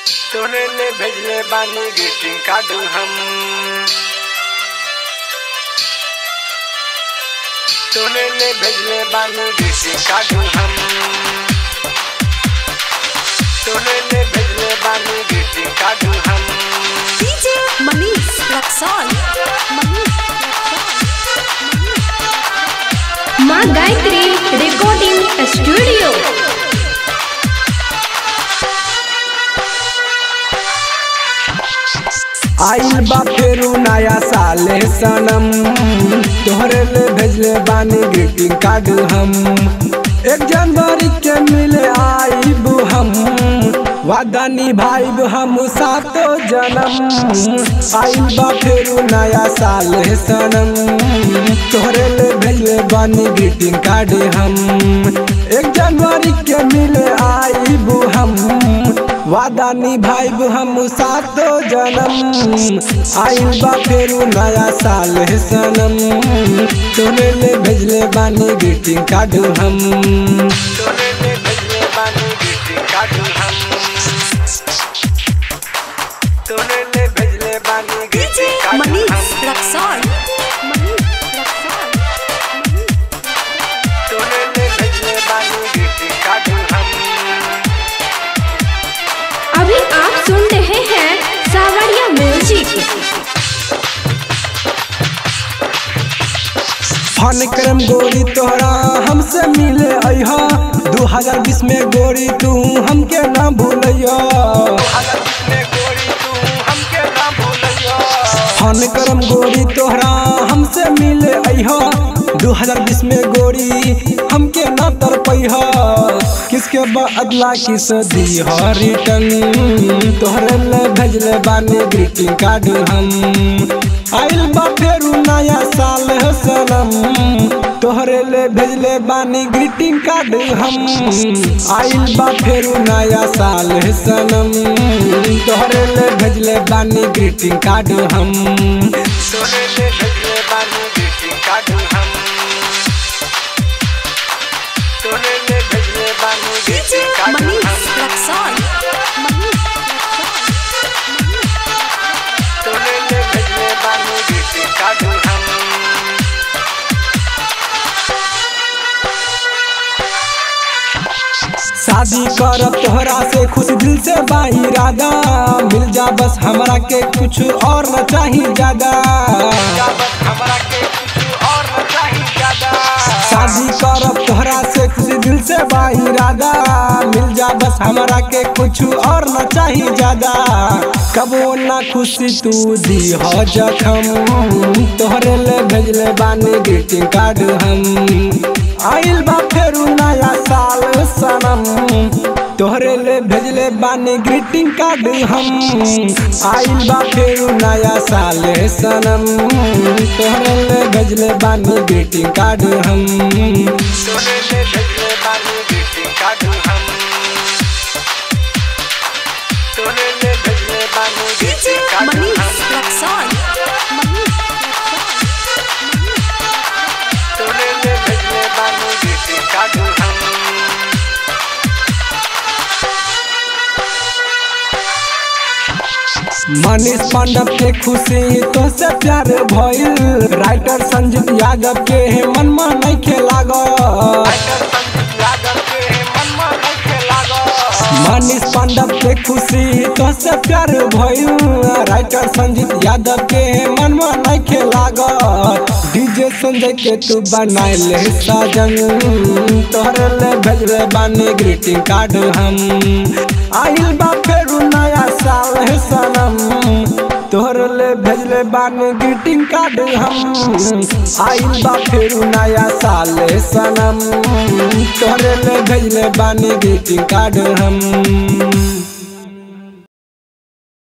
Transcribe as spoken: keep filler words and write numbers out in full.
तोरे ले भेजले बानी ग्रीटिंग कार्ड हम। तोरे ले भेजले बानी ग्रीटिंग कार्ड हम। तोरे ले भेजले बानी ग्रीटिंग कार्ड हम। डीजे मनीष रक्सौल माँ गायत्री रिकॉर्डिंग स्टूडियो। आइल बा फेरू नया साले सनम, तोहरे ले भेजले बानी ग्रीटिंग कार्ड हम। एक जनवरी के मिले आइब हम, वादा निभाइब हम सातो जन्म। आइल बा फेरू नया साले सनम, तोहरे ले भेजले बानी ग्रीटिंग कार्ड हम। एक जनवरी के मिले आइब हम, वादा निभाइब हम सातो जन्म। आइल बा फेरू नया साल है सनम, तोरे ले भेजले बानी ग्रीटिंग कार्ड हम। तोरे ले भेजले बानी ग्रीटिंग कार्ड हम। तोरे ले भेजले बानी डीजे ग्रीटिंग कार्ड मनीष हम। रक्सौल तोरे ले भेजले बानी ग्रीटिंग कार्ड हम। अभी आप सुन रहे हैं सावरिया म्यूजिक। फन करम गोरी तोहरा हमसे मिले अइहा, दू हजार बीस में गोरी तू हमके ना भूलिया। अगर किसने गोरी तू हमके ना भूलियो। फन करम गोरी तोहरा हमसे मिले अइहा, दू हजार बीस में गोरी हमके ना तरपैहा। किसके बदला किस दीहा रिटर्न, तोहरे ले भेजले बानी ग्रीटिंग कार्ड हम। आइल बा फेरू नया साल है सनम, तोहरे ले भेजले बानी ग्रीटिंग कार्ड हम। आइल बा फेरू नया साल है सनम, तोहरे ले भेजले बानी ग्रीटिंग कार्ड हम। तोरे ले भेजले बानी ग्रीटिंग कार्ड हम। तोरे ले भेजले बानी डीजे ग्रीटिंग कार्ड मनीष हम। रक्सौल तोरे ले भेजले बानी ग्रीटिंग कार्ड हम। शादी करब तोहरा से खुश दिल से बा इरादा, मिल जा बस हमरा के कुछ और न चाहिए ज्यादा। बस हमरा के कुछ और न चाहिए ज्यादा। शादी करब तोहरा से खुश दिल से बा इरादा, मिल जा बस हमरा के कुछ और न चाहिए ज्यादा। कबो ना खुशी तू दी हो जखम, तोहरे ले भेजले बानी ग्रीटिंग कार्ड हम। आइल बा फेरू नया साल सनम, तोहरे ले भेजले बानी ग्रीटिंग कार्ड हम। आइल बा फेरू नया साल सनम, तोहरे ले भेजले बानी ग्रीटिंग कार्ड हम। तोरे ले भेजले बानी ग्रीटिंग कार्ड हम। तोरे ले भेजले बानी डीजे ग्रीटिंग कार्ड मनीष हम। रक्सौल तोरे ले भेजले बानी ग्रीटिंग कार्ड हम। मनीष पांडव के खुशी तो से प्यार भइल, राइटर संजीत यादव के मन में नहीं खेलागो। राइटर संजीत यादव के मन में नहीं लागो। मनीष पांडव के खुशी तो से प्यार भइल, राइटर संजीत यादव के मन में नहीं खेलागो। डीजे संजय के तू बनाए ले साजन, तोहरे ले भेजले बानी ग्रीटिंग कार्ड हम। आइल बा फेरू नया साल है सनम, तोहरे ले भेजले बानी ग्रीटिंग कार्ड हम। आइल बा फेरू नया साल है सनम, तोहरे ले भेजले बानी ग्रीटिंग कार्ड हम।